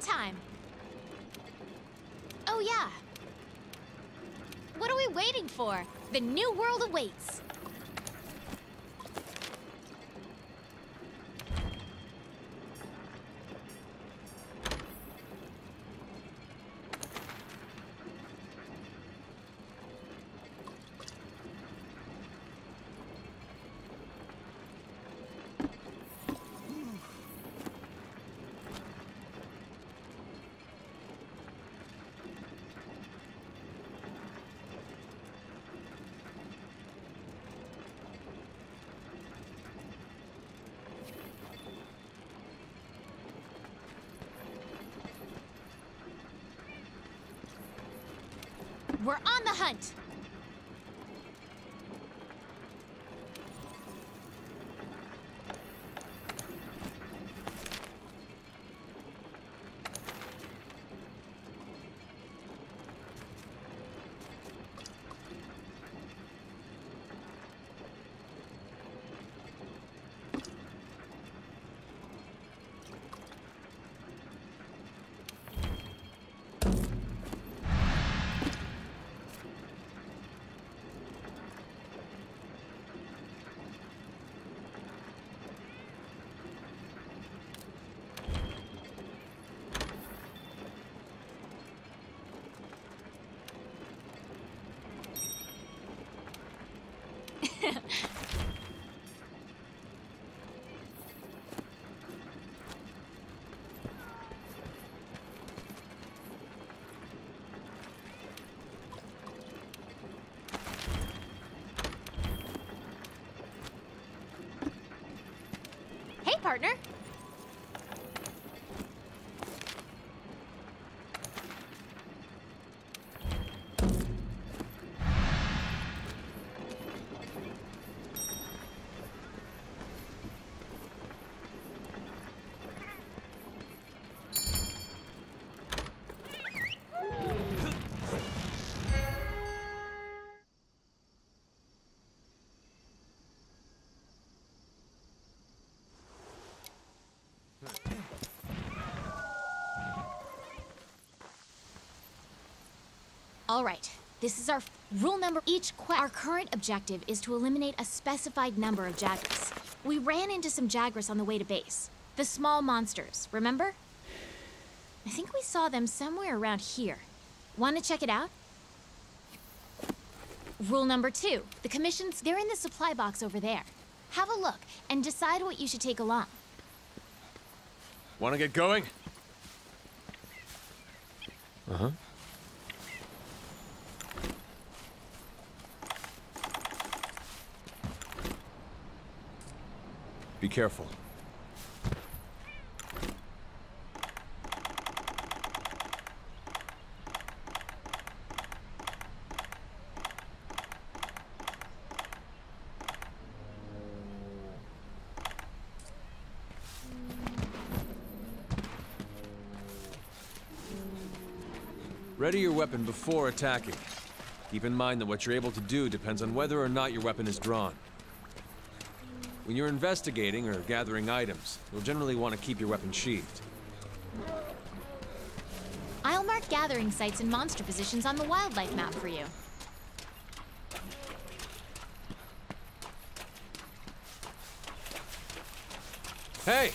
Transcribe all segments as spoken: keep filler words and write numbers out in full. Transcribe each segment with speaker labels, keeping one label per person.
Speaker 1: time. Oh yeah. What are we waiting for? The new world awaits. We're on the hunt! Hey, partner. All right, this is our rule number. Each quest. Our current objective is to eliminate a specified number of Jagras. We ran into some Jagras on the way to base. The small monsters, remember? I think we saw them somewhere around here. Want to check it out? Rule number two, the commissions, they're in the supply box over there. Have a look and decide what you should take along.
Speaker 2: Want to get going? Uh-huh. Be careful. Ready your weapon before attacking. Keep in mind that what you're able to do depends on whether or not your weapon is drawn. When you're investigating or gathering items, you'll generally want to keep your weapon sheathed.
Speaker 1: I'll mark gathering sites and monster positions on the wildlife map for you.
Speaker 2: Hey!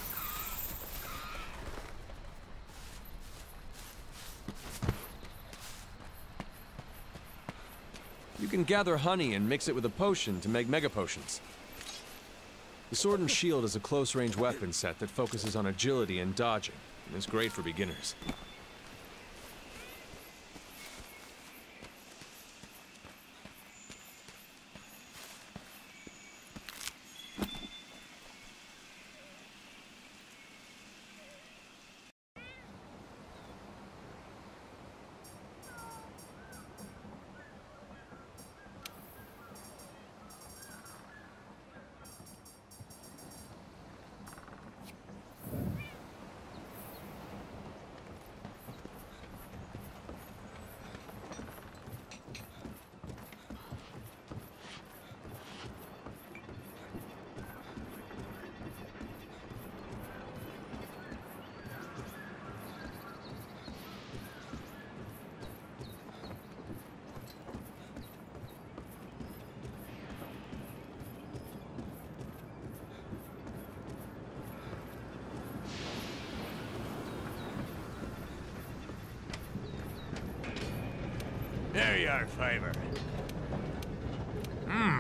Speaker 2: You can gather honey and mix it with a potion to make mega potions. The Sword and Shield is a close-range weapon set that focuses on agility and dodging, and is great for beginners.
Speaker 3: There you are, Fiver. Hmm.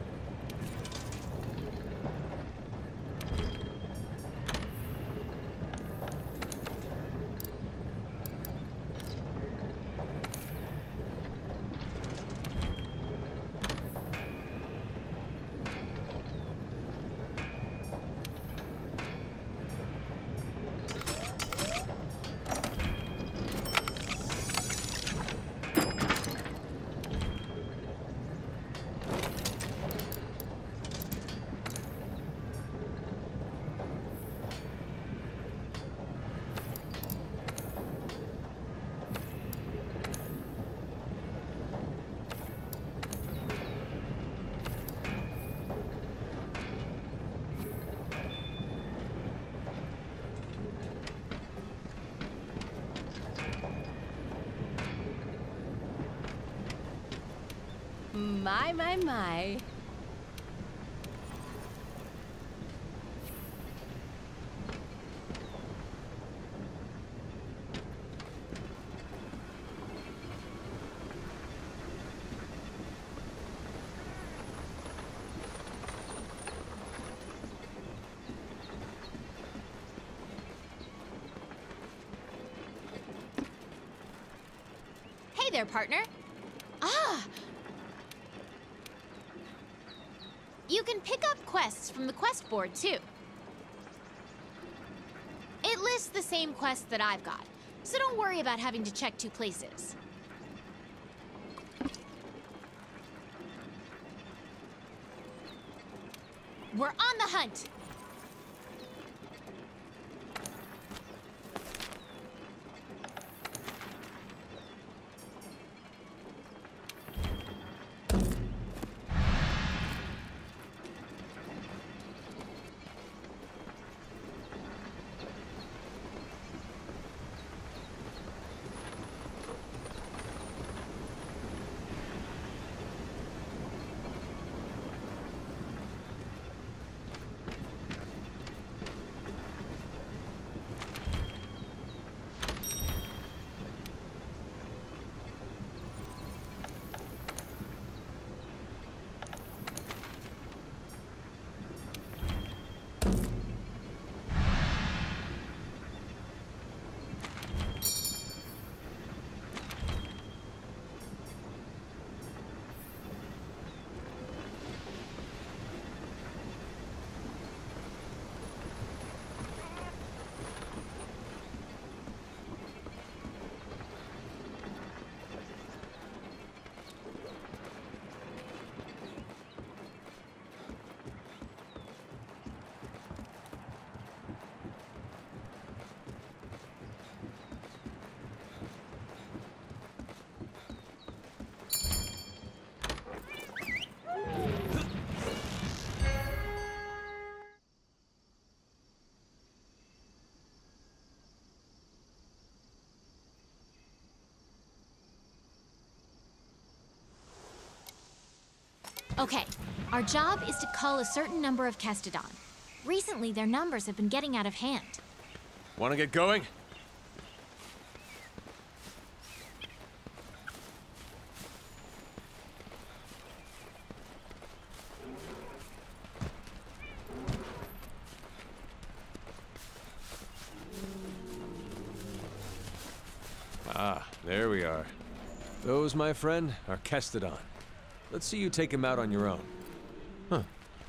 Speaker 4: My, my, my.
Speaker 1: Hey there, partner. Ah! You can pick up quests from the quest board, too. It lists the same quests that I've got, so don't worry about having to check two places. We're on the hunt! Okay, our job is to cull a certain number of Kestodon. Recently, their numbers have been getting out of hand.
Speaker 2: Want to get going? Ah, there we are. Those, my friend, are Kestodon. Let's see you take him out on your own. Huh.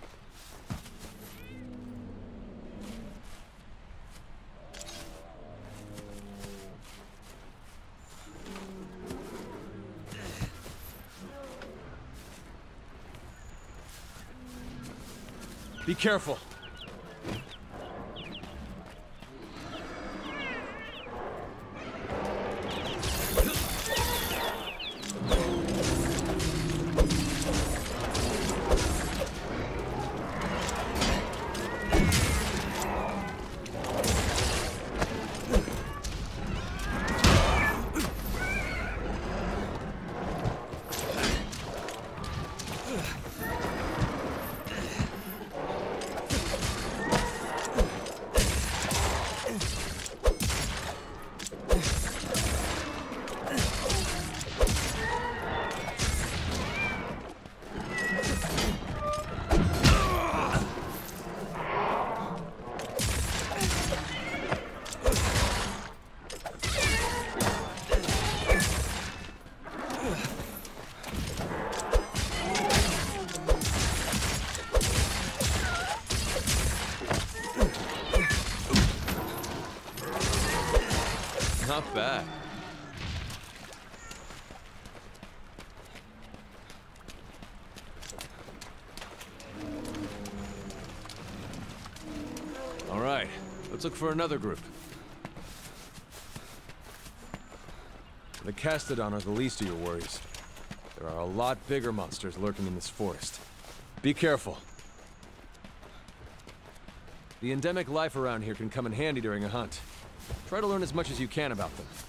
Speaker 2: Be careful. Not bad. All right, let's look for another group. The Castodon are the least of your worries. There are a lot bigger monsters lurking in this forest. Be careful. The endemic life around here can come in handy during a hunt. Try to learn as much as you can about them.